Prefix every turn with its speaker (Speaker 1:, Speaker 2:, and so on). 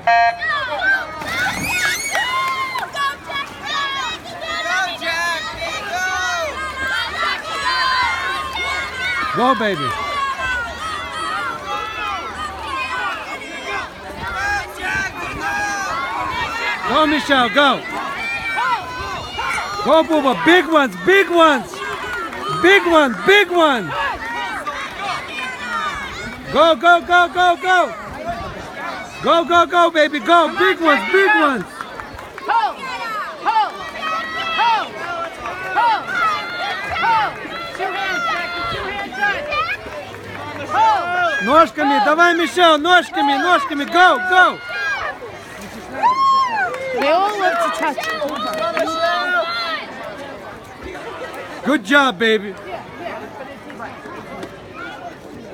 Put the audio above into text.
Speaker 1: Go, baby. Go, Michelle, go. Go, Booba. Big ones, big ones. Big one, big one. Go, go, go, go, go. Go, go, go, baby, go. Big ones, big ones. Ножками, давай, Мишель, ножками, ножками, go, go.
Speaker 2: They all love to touch.
Speaker 1: Good job, baby.